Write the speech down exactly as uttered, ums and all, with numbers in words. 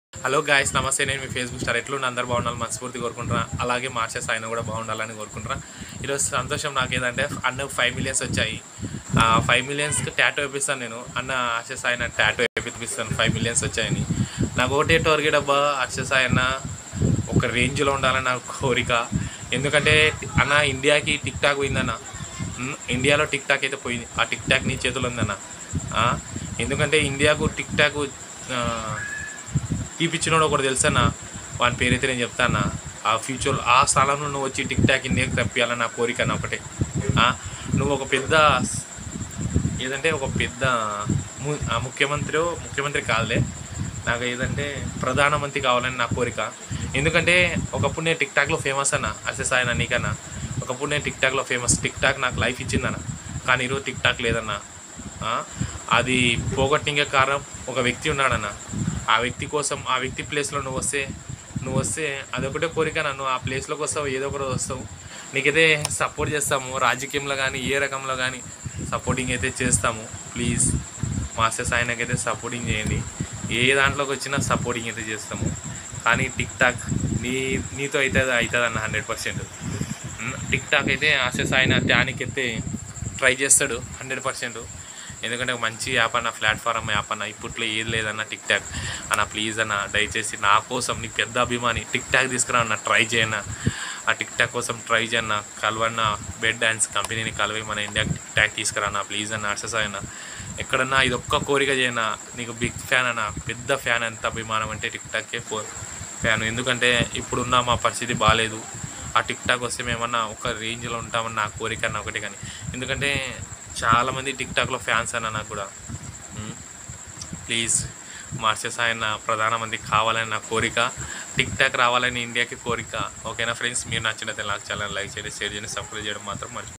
Hello guys, నమస్తే. నేను మీ Facebook star. ఎట్లున్న అందరు బాగుండాలి మనస్ఫూర్తి కోరుకుంటున్నా. అలాగే మార్చెస్ ఆయన కూడా బాగుండాలని కోరుకుంటున్నా. ఈరోజు సంతోషం నాకు ఏదంటే అన్న ఫైవ్ మిలియన్స్ వచ్చాయి. ఆ ఫైవ్ మిలియన్స్కి ట్యాటో వేపిస్తాను నేను. అన్న ఆర్షస్ ఆయన ట్యాటో వేపిస్తాను ఫైవ్ మిలియన్స్ వచ్చాయని. నాకు ఒకటే టార్గెట్ అబ్బా, ఆర్షస్ ఆయన ఒక రేంజ్లో ఉండాలని నా కోరిక. ఎందుకంటే అన్న ఇండియాకి టిక్ టాక్ పోయిందన్న. ఇండియాలో టిక్ టాక్ అయితే పోయింది. ఆ టిక్ టాక్ నీ చేతిలో ఉందన్న. ఎందుకంటే ఇండియాకు టిక్ టాక్ తీపిచ్చినోడు ఒకటి తెలుసన్నా, వాని పేరైతే నేను చెప్తానా. ఆ ఫ్యూచర్లో ఆ స్థలంలో నువ్వు వచ్చి టిక్ టాక్ ఇండియాకి తప్పియాలని నా కోరిక అన్న ఒకటే. నువ్వు ఒక పెద్ద ఏదంటే ఒక పెద్ద ముఖ్యమంత్రి ముఖ్యమంత్రి కాదులే, నాకు ఏదంటే ప్రధానమంత్రి కావాలని నా కోరిక. ఎందుకంటే ఒకప్పుడు నేను టిక్ టాక్లో ఫేమస్ అన్న, అసెస్ ఆయన నీకన్నా. ఒకప్పుడు నేను టిక్ టాక్లో ఫేమస్. టిక్ టాక్ నాకు లైఫ్ ఇచ్చిందన్న, కానీ ఈరోజు టిక్ టాక్ లేదన్న. అది పోగొట్టింగే కారణం ఒక వ్యక్తి ఉన్నాడన్న. ఆ వ్యక్తి కోసం, ఆ వ్యక్తి ప్లేస్లో నువ్వు వస్తే నువ్వు వస్తే అదొకటే కోరిక. నన్ను ఆ ప్లేస్లోకి వస్తావు, ఏదో ఒక రోజు వస్తావు. నీకైతే సపోర్ట్ చేస్తాము, రాజకీయంలో కానీ ఏ రకంలో కానీ సపోర్టింగ్ అయితే చేస్తాము. ప్లీజ్ మాస్టర్స్ ఆయనకైతే సపోర్టింగ్ చేయండి. ఏ దాంట్లోకి వచ్చినా సపోర్టింగ్ అయితే చేస్తాము. కానీ టిక్ టాక్ నీ నీతో అయితే అవుతుంది అన్న, హండ్రెడ్ పర్సెంట్. టిక్ టాక్ అయితే ఆశస్ ఆయన త్యానికి అయితే ట్రై చేస్తాడు హండ్రెడ్ పర్సెంట్. ఎందుకంటే ఒక మంచి యాప్ అన్న, ప్లాట్ఫామ్ యాప్ అన్న. ఇప్పట్లో ఏది లేదన్న టిక్ టాక్ అన్న. ప్లీజ్ అన్న, దయచేసి నా కోసం, నీ పెద్ద అభిమాని, టిక్ టాక్ తీసుకురా అన్న. ట్రై చేయన్న, ఆ టిక్ టాక్ కోసం ట్రై చేయన్న. కలవన్న, బెడ్ డాన్స్ కంపెనీని కలవి మన ఇండియాకి టిక్ టాక్ తీసుకురాన్న ప్లీజ్ అన్న. అర్సస్ అన్న ఎక్కడన్నా ఇది ఒక్క కోరిక చేయన్న. నీకు బిగ్ ఫ్యాన్ అన్న, పెద్ద ఫ్యాన్. ఎంత అభిమానం అంటే టిక్ టాక్కే ఫ్యాన్. ఎందుకంటే ఇప్పుడున్న మా పరిస్థితి బాగాలేదు. ఆ టిక్ టాక్ వస్తే మేమన్నా ఒక రేంజ్లో ఉంటామని నా కోరిక అన్న ఒకటి. కానీ ఎందుకంటే చాలామంది టిక్ టాక్లో ఫ్యాన్స్ అన్న నాకు కూడా. ప్లీజ్ మార్చెస్ ఆయన ప్రధానమంత్రి కావాలని నా కోరిక. టిక్ టాక్ రావాలని ఇండియాకి కోరిక. ఓకేనా ఫ్రెండ్స్, మీరు నచ్చినట్లయితే నాకు ఛానల్ లైక్ చేయండి, షేర్ చేయండి, సబ్స్క్రైబ్ చేయడం మాత్రం మర్చిపోండి.